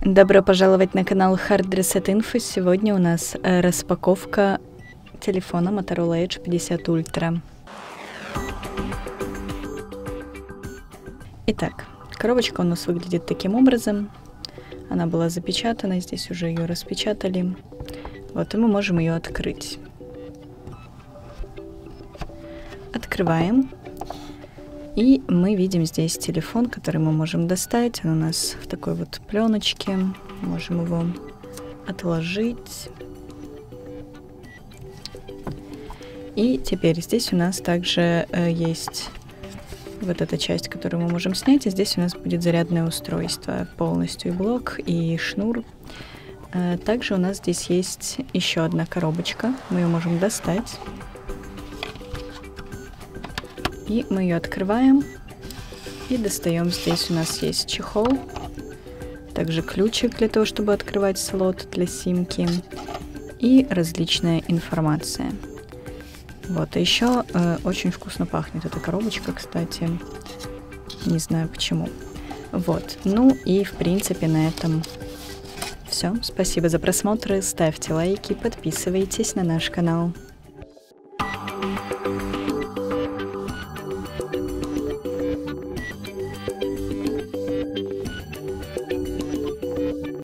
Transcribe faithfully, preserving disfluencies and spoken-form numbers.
Добро пожаловать на канал Hard Reset Info. Сегодня у нас э, распаковка телефона Motorola Edge пятьдесят Ultra. Итак, коробочка у нас выглядит таким образом. Она была запечатана, здесь уже ее распечатали. Вот, и мы можем ее открыть. Открываем. И мы видим здесь телефон, который мы можем достать. Он у нас в такой вот пленочке. Можем его отложить. И теперь здесь у нас также э, есть вот эта часть, которую мы можем снять. И здесь у нас будет зарядное устройство. Полностью и блок, и шнур. Э, также у нас здесь есть еще одна коробочка. Мы ее можем достать. И мы ее открываем и достаем. Здесь у нас есть чехол, также ключик для того, чтобы открывать слот для симки и различная информация. Вот, а еще э, очень вкусно пахнет эта коробочка, кстати, не знаю почему. Вот, ну и в принципе на этом все. Спасибо за просмотр, ставьте лайки, подписывайтесь на наш канал.